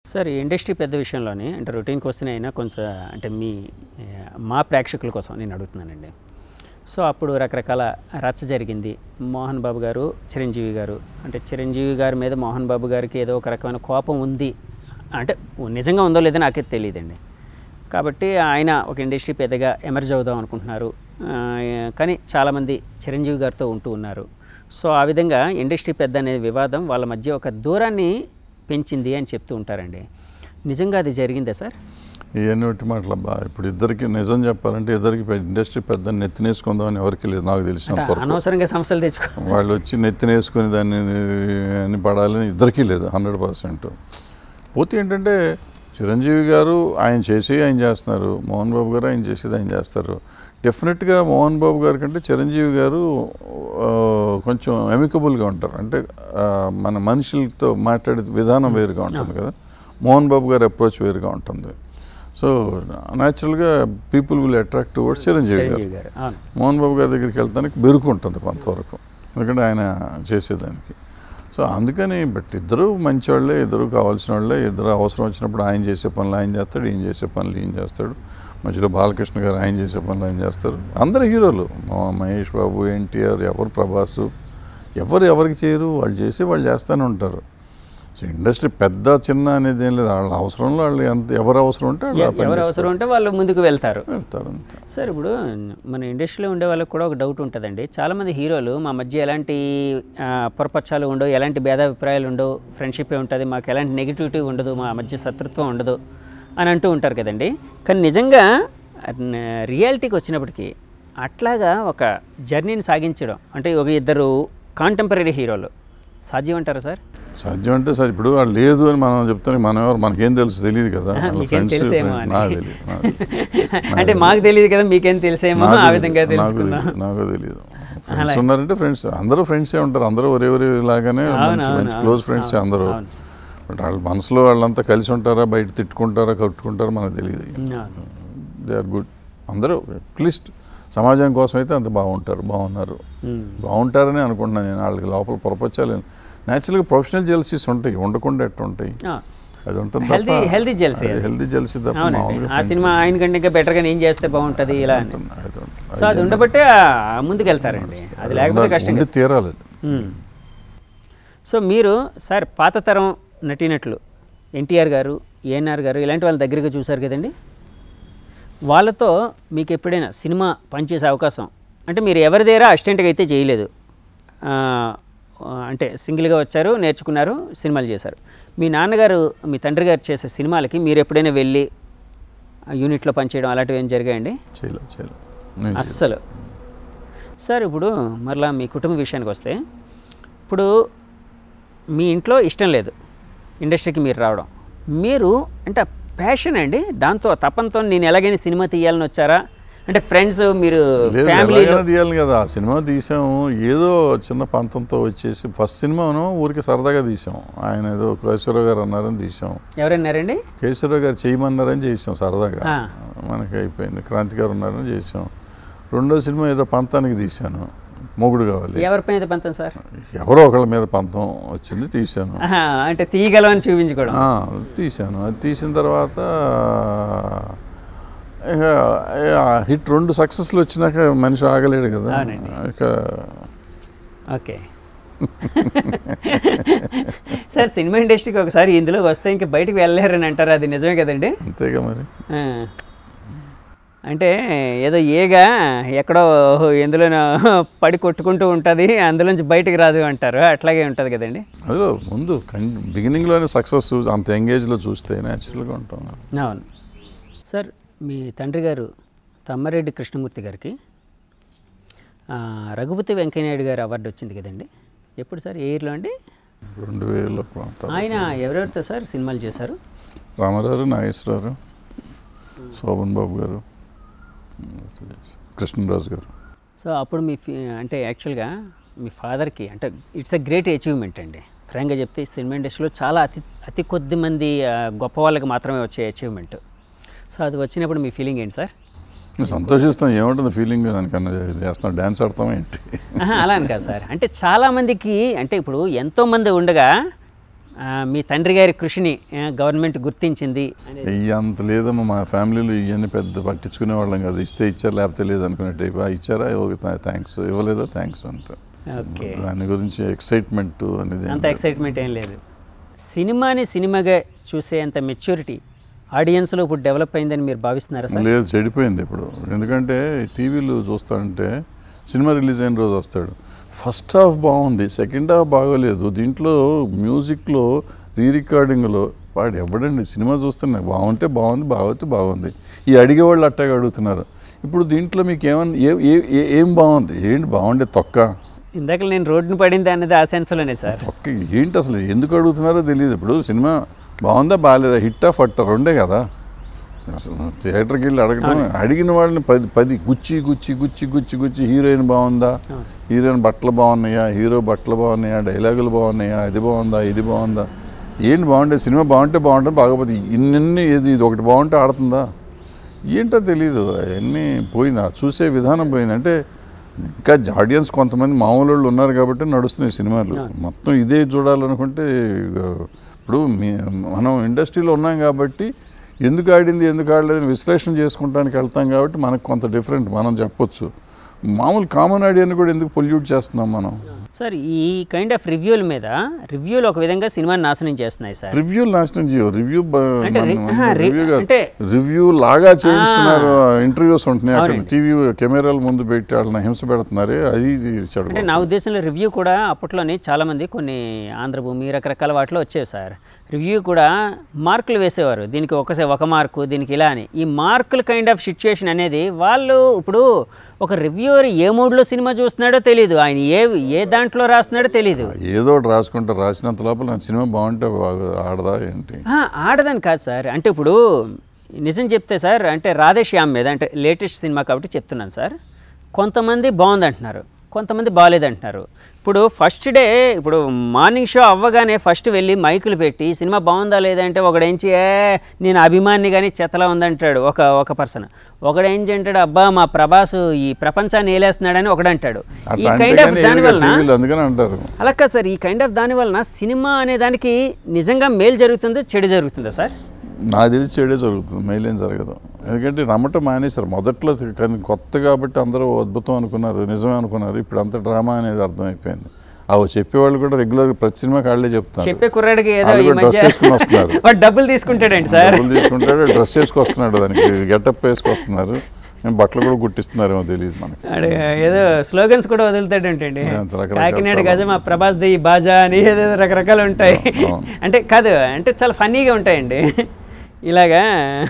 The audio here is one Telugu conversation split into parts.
సార్ ఈ ఇండస్ట్రీ పెద్ద విషయంలోనే అంటే రొటీన్ క్వశ్చన్ అయినా కొంచెం అంటే మా ప్రేక్షకుల కోసం నేను అడుగుతున్నానండి. సో అప్పుడు రకరకాల రచ్చ జరిగింది. మోహన్ బాబు గారు, చిరంజీవి గారు, అంటే చిరంజీవి గారి మీద మోహన్ బాబు గారికి ఏదో ఒక రకమైన కోపం ఉంది, అంటే నిజంగా ఉందో లేదో నాకే తెలియదండి. కాబట్టి ఆయన ఒక ఇండస్ట్రీ పెద్దగా ఎమర్జ్ అవుదాం అనుకుంటున్నారు, కానీ చాలామంది చిరంజీవి గారితో ఉంటూ ఉన్నారు. సో ఆ విధంగా ఇండస్ట్రీ పెద్ద అనే వివాదం వాళ్ళ మధ్య ఒక దూరాన్ని పెంచింది అని చెప్తూ ఉంటారండి. నిజంగా అది జరిగిందా సార్? ఇవన్నీ ఒకటి మాటలబ్బా. ఇప్పుడు ఇద్దరికి నిజం చెప్పాలంటే ఇద్దరికి ఇండస్ట్రీ పెద్ద నెత్తినేసుకుందామని ఎవరికి లేదు, నాకు తెలిసినంత అనవసరంగా సమస్యలు తెచ్చుకో వాళ్ళు వచ్చి నెత్తినేసుకుని దాన్ని అన్ని పడాలని ఇద్దరికీ లేదు 100%. పోతే ఏంటంటే చిరంజీవి గారు ఆయన చేస్తున్నారు, మోహన్ బాబు గారు ఆయన చేసేది ఆయన చేస్తారు. డెఫినెట్గా మోహన్ బాబు గారి కంటే చిరంజీవి గారు కొంచెం ఎమికబుల్గా ఉంటారు. అంటే మన మనుషులతో మాట్లాడే విధానం వేరుగా ఉంటుంది కదా, మోహన్ బాబు గారి అప్రోచ్ వేరుగా ఉంటుంది. సో న్యాచురల్గా people will attract towards Chiranjeevi garu. Mohan బాబు గారి దగ్గరికి వెళ్తానికి బెరుకు ఉంటుంది కొంతవరకు, ఎందుకంటే ఆయన చేసేదానికి. సో అందుకని బట్ ఇద్దరు మంచివాళ్ళే, ఇద్దరు కావాల్సిన వాళ్ళే, ఇద్దరు అవసరం వచ్చినప్పుడు ఆయన చేసే పనులు ఆయన చేస్తాడు, ఈయన చేసే పనులు ఈయన చేస్తాడు. మధ్యలో బాలకృష్ణ గారు ఆయన చేసే పనులు ఆయన చేస్తారు. అందరు హీరోలు, మహేష్ బాబు, ఎన్టీఆర్, ఎవరు ప్రభాసు, ఎవరికి చేయరు, వాళ్ళు చేస్తూనే ఉంటారు. సో ఇండస్ట్రీ పెద్ద చిన్న అనేది ఏం లేదు, వాళ్ళ అవసరంలో వాళ్ళు ఎవరు అవసరం ఉంటే వాళ్ళు ముందుకు వెళ్తారు అంతే. సార్ ఇప్పుడు మన ఇండస్ట్రీలో ఉండే వాళ్ళకి కూడా ఒక డౌట్ ఉంటుందండి. చాలామంది హీరోలు మా మధ్య ఎలాంటి పొరపచ్చాలు ఉండవు, ఎలాంటి భేదాభిప్రాయాలు ఉండవు, ఫ్రెండ్షిప్ ఉంటుంది, మాకు ఎలాంటి నెగిటివిటీ ఉండదు, మా మధ్య శత్రుత్వం ఉండదు అని అంటూ ఉంటారు కదండి. కానీ నిజంగా రియాలిటీకి వచ్చినప్పటికీ అట్లాగా ఒక జర్నీని సాగించడం అంటే ఒక ఇద్దరు కాంటెంపరీ హీరోలు సాధ్యం అంటారా సార్? సాధ్యం అంటే సార్ ఇప్పుడు వాళ్ళు లేదు అని మనం చెప్తాను, మనకేం తెలియదు కదా, అంటే మాకు తెలియదు కదా మీకేం తెలిసేమో ఆ విధంగా నాకు తెలియదు. ఫ్రెండ్స్ ఉన్నారంటే ఫ్రెండ్స్, అందరూ ఫ్రెండ్సే ఉంటారు, అందరూ ఒరే లాగానే మంచి క్లోజ్ ఫ్రెండ్స్ అందరూ. బట్ వాళ్ళ మనసులో వాళ్ళంతా కలిసి ఉంటారా, బయట తిట్టుకుంటారా, కట్టుకుంటారా మనకు తెలియదు. దే ఆర్ గుడ్, అందరూ అట్లీస్ట్ సమాజం కోసం అయితే అంత బాగుంటారని అనుకుంటున్నాను నేను. వాళ్ళకి లోపల పొరపచ్చాలి న్యాచురల్గా ప్రొఫెషనల్ జెల్సీస్ ఉంటాయి, ఉండకుండా ఎట్టు ఉంటాయి, అది ఉంటుంది హెల్దీ జెల్సీ తప్ప ఆ సినిమా ఆయన కంటే ఇంకా బెటర్గా నేను చేస్తే బాగుంటుంది ఇలా సో అది ఉండబట్టే ముందుకెళ్తారండి, అది లేకపోతే కష్టంగా తీరాలి. సో మీరు సార్ పాత తరం నటీనటులు ఎన్టీఆర్ గారు, ఏఎన్ఆర్ గారు ఇలాంటి వాళ్ళ దగ్గరగా చూశారు కదండి, వాళ్ళతో మీకు ఎప్పుడైనా సినిమా పనిచేసే అవకాశం అంటే మీరు ఎవరి దగ్గర అసిస్టెంట్గా అయితే చేయలేదు, అంటే సింగిల్గా వచ్చారు, నేర్చుకున్నారు, సినిమాలు చేశారు. మీ నాన్నగారు మీ తండ్రి గారు చేసే సినిమాలకి మీరు ఎప్పుడైనా వెళ్ళి యూనిట్లో పనిచేయడం అలాంటివి ఏం జరిగాయండి? అస్సలు. సార్ ఇప్పుడు మరలా మీ కుటుంబ విషయానికి వస్తే, ఇప్పుడు మీ ఇంట్లో ఇష్టం లేదు ఇండస్ట్రీకి మీరు రావడం, మీరు అంటే ప్యాషన్ అండి, దాంతో తపంతో నేను ఎలాగైనా సినిమా తీయాలని వచ్చారా? అంటే ఫ్రెండ్స్ మీరు ఫ్యామిలీ తీయాలి కదా, సినిమా తీసాము ఏదో చిన్న పంతంతో వచ్చేసి. ఫస్ట్ సినిమాను ఊరికి సరదాగా తీసాం, ఆయన ఏదో కేశవరావు గారు అన్నారని తీసాం. ఎవరన్నారండి? కేశవరావు గారు చేయమన్నారని చేసాం సరదాగా, మనకి అయిపోయింది. క్రాంతి గారు ఉన్నారని చేసాం. రెండో సినిమా ఏదో పంతానికి తీశాను, మొగుడు కావాలి. ఎవరి మీద పంతం సార్? ఎవరో ఒకళ్ళ మీద పంతం వచ్చింది, తీశాను. అంటే తీయగలం అని చూపించుకోవడం తీశాను. అది తీసిన తర్వాత ఇక హిట్ 2 సక్సెస్లు వచ్చినాక మనిషి ఆగలేడు కదా ఇక. ఓకే సార్, సినిమా ఇండస్ట్రీకి ఒకసారి ఇందులో వస్తే ఇంక బయటకు వెళ్ళలేరని అంటారు, అది నిజమే కదండి? అంతేగా మరి. అంటే ఏదో ఏగా ఎక్కడో ఎందులోనో పడి కొట్టుకుంటూ ఉంటుంది, అందులోంచి బయటకు రాదు అంటారు, అట్లాగే ఉంటుంది కదండి. అదిలో ముందు బిగినింగ్లోనే సక్సెస్ అంత ఎంగేజ్లో చూస్తే న్యాచురల్గా ఉంటాం. అవును సార్. మీ తండ్రి గారు తమ్మారెడ్డి కృష్ణమూర్తి గారికి రఘుపతి వెంకయ్యనాయుడు గారు అవార్డు వచ్చింది కదండి, ఎప్పుడు సార్? ఏ ఇయర్లో అండి? 2000లో. ఆయన ఎవరెవరితో సార్ సినిమాలు చేశారు? రామారావు, నాగేశ్వరరావు, శోభన్ బాబు గారు, కృష్ణరాజు గారు. సో అప్పుడు మీ అంటే యాక్చువల్గా మీ ఫాదర్కి అంటే ఇట్స్ ఎ గ్రేట్ అచీవ్మెంట్ అండి. ఫ్రాంక్గా చెప్తే సినిమా ఇండస్ట్రీలో చాలా అతి కొద్ది మంది గొప్ప వాళ్ళకి మాత్రమే వచ్చే అచీవ్మెంట్. సో అది వచ్చినప్పుడు మీ ఫీలింగ్ ఏంటి సార్? సంతోషిస్తాం, ఏముంటుంది ఫీలింగ్, దానికన్నా చేస్తాం, డ్యాన్స్ ఆడతాం ఏంటి అలా అని కాదు సార్. అంటే చాలామందికి అంటే ఇప్పుడు ఎంతోమంది ఉండగా మీ తండ్రి గారి కృషిని గవర్నమెంట్ గుర్తించింది అంత లేదమ్మా, మా ఫ్యామిలీలో ఇవన్నీ పెద్ద పట్టించుకునే వాళ్ళం కదా, ఇస్తే ఇచ్చారు లేకపోతే లేదు అనుకునే టైప్. ఇచ్చారా థ్యాంక్స్, ఇవ్వలేదా థ్యాంక్స్ అంత. దాని గురించి ఎక్సైట్మెంట్ అనేది అంత ఎక్సైట్మెంట్ ఏం లేదు. సినిమాని సినిమాగా చూసే అంత మెచ్యూరిటీ ఆడియన్స్లో ఇప్పుడు డెవలప్ అయిందని మీరు భావిస్తున్నారా సార్? లేదు, చెడిపోయింది ఇప్పుడు. ఎందుకంటే టీవీలో చూస్తానంటే సినిమా రిలీజ్ అయిన రోజు వస్తాడు, ఫస్ట్ హాఫ్ బాగుంది, సెకండ్ హాఫ్ బాగోలేదు, దీంట్లో మ్యూజిక్లో రికార్డింగ్లో వాడు ఎవడండి సినిమా చూస్తున్నా బాగుంటే బాగుంది, బాగోతే బాగుంది, ఈ అడిగేవాళ్ళు అట్టాగా అడుగుతున్నారు. ఇప్పుడు దీంట్లో మీకు ఏమన్నా ఏం బాగుంది, ఏంటి బాగుండే తొక్క, ఇందాక నేను రోడ్డును పడింది అన్నది ఆ సెన్స్లోనే సార్. తొక్క ఏంటి అసలు ఎందుకు అడుగుతున్నారో తెలియదు. ఇప్పుడు సినిమా బాగుందా బాగాలేదా, హిట్టా ఫట్టా రెండే కదా. అసలు థియేటర్కి వెళ్ళి అడగటం, అడిగిన వాళ్ళని 10 గుచ్చి హీరోయిన్ బాగుందా, హీరోయిన్ బట్టలు బాగున్నాయా, హీరో బట్టలు బాగున్నాయా, డైలాగులు బాగున్నాయా, అది బాగుందా ఇది బాగుందా, ఏంటి బాగుండే, సినిమా బాగుంటే బాగుంటుంది, బాగోపోతే ఇన్ని ఇది ఒకటి బాగుంటే ఆడుతుందా, ఏంటో తెలీదు. అవన్నీ పోయింది, చూసే విధానం పోయింది. అంటే ఇంకా ఆడియన్స్ కొంతమంది మామూలు వాళ్ళు ఉన్నారు కాబట్టి నడుస్తున్నాయి సినిమాలు. మొత్తం ఇదే చూడాలనుకుంటే ఇప్పుడు మనం ఇండస్ట్రీలో ఉన్నాం కాబట్టి ఎందుకు ఆడింది ఎందుకు ఆడలేదని విశ్లేషణ చేసుకుంటానికి వెళ్తాం కాబట్టి మనకు కొంత డిఫరెంట్ మనం చెప్పొచ్చు. మామూలు కామన్ ఐడియాని కూడా ఎందుకు పొల్యూట్ చేస్తున్నాం మనం? సార్ ఈ కైండ్ ఆఫ్ రివ్యూల మీద రివ్యూలు ఒక విధంగా సినిమాని నాశనం చేస్తున్నాయి సార్. రివ్యూలు నాశనం చేయవు, రివ్యూ లాగా చేయిస్తున్నారు. ఇంటర్వ్యూస్ ఉంటున్నాయి అక్కడ టీవీ కెమెరాల ముందు పెట్టి వాళ్ళని హింస పెడుతున్నారు. అది అంటే నా ఉద్దేశంలో రివ్యూ కూడా అప్పట్లోనే చాలామంది కొన్ని ఆంధ్రభూమి రకరకాల వాటిలో వచ్చేవి సార్. రివ్యూ కూడా మార్కులు వేసేవారు, దీనికి ఒక మార్కు దీనికి ఇలా అని. ఈ మార్కులు కైండ్ ఆఫ్ సిచ్యుయేషన్ అనేది వాళ్ళు ఇప్పుడు ఒక రివ్యూవర్ ఏ మూడ్లో సినిమా చూస్తున్నాడో తెలియదు, ఆయన ఏ దాంట్లో రాస్తున్నాడో తెలియదు. ఏదో రాసుకుంటారు, రాసినంత లోపల సినిమా బాగుంటే ఆడదా ఏంటి? ఆడదని కాదు సార్. అంటే ఇప్పుడు నిజం చెప్తే సార్, అంటే రాధేశ్యామ్ మీద అంటే లేటెస్ట్ సినిమా కాబట్టి చెప్తున్నాను సార్, కొంతమంది బాగుంది అంటున్నారు, కొంతమంది బాగాలేదంటున్నారు. ఇప్పుడు ఫస్ట్ డే ఇప్పుడు మార్నింగ్ షో అవ్వగానే ఫస్ట్ వెళ్ళి మైకులు పెట్టి సినిమా బాగుందా లేదంటే ఒకడేంచి నేను అభిమాని కానీ చెత్తలా ఉందంటాడు ఒక పర్సన్, ఒకడేంచి అంటాడు అబ్బా మా ప్రభాస్ ఈ ప్రపంచాన్ని ఏలేస్తున్నాడని ఒకడంటాడు. ఈ కైండ్ ఆఫ్ దాని వలన అలా కాదు సార్, ఈ కైండ్ ఆఫ్ దాని వలన సినిమా అనే దానికి నిజంగా మేలు జరుగుతుందా చెడు జరుగుతుందా సార్? నాకు తెలిసి చెడే జరుగుతుంది, మేలేం జరగదు. ఎందుకంటే నమ్మటం మానేశారు మొదట్లో, కానీ కొత్త కాబట్టి అందరూ అద్భుతం అనుకున్నారు, నిజమే అనుకున్నారు. ఇప్పుడు అంత డ్రామా అనేది అర్థమైపోయింది. అవి చెప్పేవాళ్ళు కూడా రెగ్యులర్గా ప్రతి సినిమాకి వాళ్ళే చెప్తారు. చెప్పే కుర్రాడికి డ్రెస్ వేసుకుని వస్తున్నారు, డబ్బులు తీసుకుంటాడండి సార్, డబ్బులు తీసుకుంటాడు, డ్రెస్ వేసుకొస్తున్నాడు, దానికి గెటప్ వేసుకొస్తున్నారు, బట్టలు కూడా గుట్టిస్తున్నారేమో తెలియదు మనకి. ఏదో స్లోగన్స్ కూడా వదులుతాడంటండి, కాకినాడ గజ మా ప్రభాస్ ది బాజా అని ఏదో రకరకాలు ఉంటాయి. అంటే కాదు, అంటే చాలా ఫన్నీగా ఉంటాయండి ఇలాగా.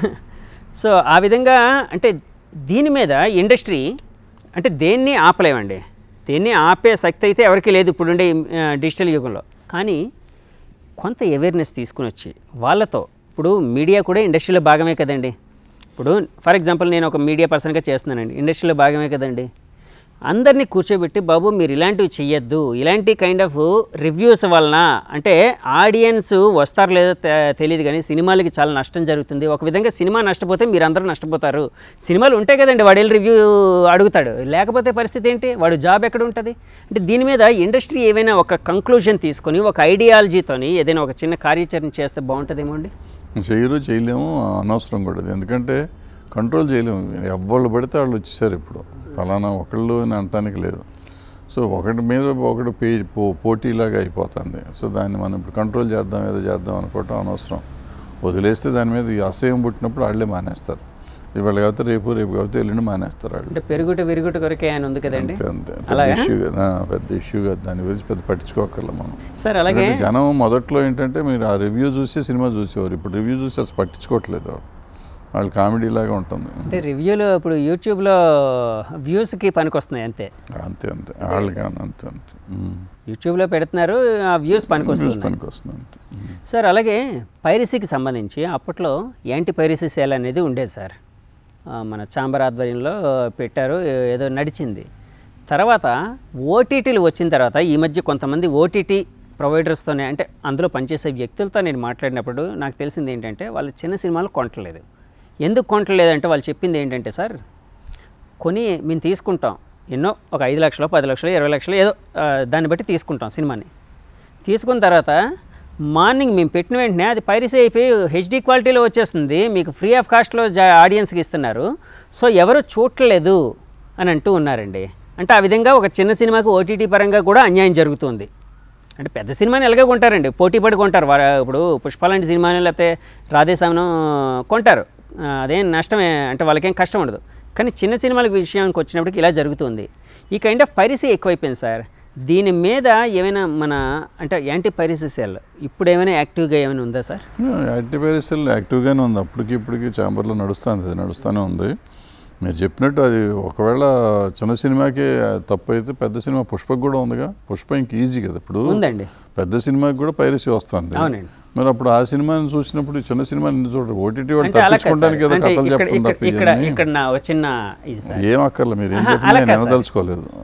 సో ఆ విధంగా అంటే దీని మీద ఇండస్ట్రీ అంటే దేన్ని ఆపలేమండి, దేన్ని ఆపే శక్తి అయితే ఎవరికి లేదు ఇప్పుడుండే డిజిటల్ యుగంలో. కానీ కొంత అవేర్నెస్ తీసుకుని వచ్చి వాళ్ళతో, ఇప్పుడు మీడియా కూడా ఇండస్ట్రీలో భాగమే కదండి. ఇప్పుడు ఫర్ ఎగ్జాంపుల్ నేను ఒక మీడియా పర్సన్గా చేస్తున్నానండి, ఇండస్ట్రీలో భాగమే కదండి. అందరినీ కూర్చోబెట్టి బాబు మీరు ఇలాంటివి చెయ్యొద్దు, ఇలాంటి కైండ్ ఆఫ్ రివ్యూస్ వలన అంటే ఆడియన్స్ వస్తారో లేదో తెలియదు కానీ సినిమాలకి చాలా నష్టం జరుగుతుంది. ఒక విధంగా సినిమా నష్టపోతే మీరు అందరూ నష్టపోతారు. సినిమాలు ఉంటాయి కదండి, వాడు వెళ్ళి రివ్యూ అడుగుతాడు, లేకపోతే పరిస్థితి ఏంటి, వాడు జాబ్ ఎక్కడ ఉంటుంది? అంటే దీని మీద ఇండస్ట్రీ ఏమైనా ఒక కంక్లూజన్ తీసుకొని ఒక ఐడియాలజీతోని ఏదైనా ఒక చిన్న కార్యాచరణ చేస్తే బాగుంటుందేమో అండి. చేయలేము, అనవసరం కూడా. ఎందుకంటే కంట్రోల్ చేయలేము, ఎవళ్ళు పడితే వాళ్ళు వచ్చేసారు. ఇప్పుడు ఫలానా ఒకళ్ళు అని అనటానికి లేదు. సో ఒకటి మీద ఒకటి పోటీలాగా అయిపోతుంది. సో దాన్ని మనం ఇప్పుడు కంట్రోల్ చేద్దాం ఏదో చేద్దాం అనుకోవటం అనవసరం. వదిలేస్తే దాని మీద అసహ్యం పుట్టినప్పుడు వాళ్ళే మానేస్తారు. ఇవాళ కాబట్టి రేపు కాబట్టి ఎల్లుండి మానేస్తారు వాళ్ళు. అంటే విరుగుట కొరకే అని ఉంది కదండి. అంతే, పెద్ద ఇష్యూ కాదు, దాని గురించి పెద్ద పట్టించుకోకర్ల మనం సార్. అలాగే జనం మొదట్లో ఏంటంటే మీరు ఆ రివ్యూ చూసి సినిమా చూసేవారు, ఇప్పుడు రివ్యూ చూసి అసలు పట్టించుకోవట్లేదు వాళ్ళు, కామెడీ లాగా ఉంటుంది. అంటే రివ్యూలో ఇప్పుడు యూట్యూబ్లో వ్యూస్కి పనికి వస్తున్నాయి అంతే వాళ్ళకి అంతే యూట్యూబ్లో పెడుతున్నారు, ఆ వ్యూస్ పనికి వస్తుంది. సార్ అలాగే పైరసీకి సంబంధించి అప్పట్లో యాంటీ పైరసీ సేల్ అనేది ఉండేది సార్, మన ఛాంబర్ ఆధ్వర్యంలో పెట్టారు, ఏదో నడిచింది. తర్వాత ఓటీటీలు వచ్చిన తర్వాత ఈ మధ్య కొంతమంది ఓటీటీ ప్రొవైడర్స్తోనే అంటే అందులో పనిచేసే వ్యక్తులతో నేను మాట్లాడినప్పుడు నాకు తెలిసింది ఏంటంటే వాళ్ళు చిన్న సినిమాలు కొనట్లేదు. ఎందుకు కొనట్లేదంటే వాళ్ళు చెప్పింది ఏంటంటే సార్, కొని మేము తీసుకుంటాం ఎన్నో ఒక 5 లక్షలు 10 లక్షలు 20 లక్షలు ఏదో దాన్ని బట్టి తీసుకుంటాం సినిమాని. తీసుకున్న తర్వాత మార్నింగ్ మేము పెట్టిన వెంటనే అది పైరసీ అయిపోయి హెచ్డి క్వాలిటీలో వచ్చేస్తుంది, మీకు ఫ్రీ ఆఫ్ కాస్ట్లో ఆడియన్స్కి ఇస్తున్నారు, సో ఎవరు చూడలేదు అని అంటూ ఉన్నారండి. అంటే ఆ విధంగా ఒక చిన్న సినిమాకి ఓటీటీ పరంగా కూడా అన్యాయం జరుగుతుంది. అంటే పెద్ద సినిమాని ఎలాగే కొంటారండి, పోటీ పడి కొంటారు. ఇప్పుడు పుష్ప లాంటి సినిమాని లేకపోతే రాధేశ్యామను కొంటారు, అదేం నష్టమే, అంటే వాళ్ళకేం కష్టం ఉండదు. కానీ చిన్న సినిమాల విషయానికి వచ్చినప్పటికి ఇలా జరుగుతుంది. ఈ కైండ్ ఆఫ్ పైరసీ ఎక్కువైపోయింది సార్. దీని మీద ఏమైనా మన అంటే యాంటీ పైరసీ సెల్ ఇప్పుడు ఏమైనా యాక్టివ్గా ఏమైనా ఉందా సార్? యాంటీ పైరసీ సెల్ యాక్టివ్గానే ఉంది, అప్పటికి ఇప్పటికి ఛాంబర్లో నడుస్తూనే ఉంది. మీరు చెప్పినట్టు అది ఒకవేళ చిన్న సినిమాకి తప్పు అయితే పెద్ద సినిమా పుష్పకు కూడా ఉందిగా. పుష్ప ఇంక ఈజీ కదా, ఇప్పుడు ఉందండి పెద్ద సినిమాకి కూడా పైరసీ వస్తుంది. అవునండి. మరి అప్పుడు ఆ సినిమాని చూసినప్పుడు చిన్న సినిమాని చూడరు, ఓటీటీ వాళ్ళు తప్పించుకోవడానికి ఏదో కథలు చెప్తుంది తప్ప ఇక్కడ నా చిన్న ఇది సార్ ఏం అక్కర్లే, మీరు ఏం చెప్పినా నేను వినదలుచుకోలేదు.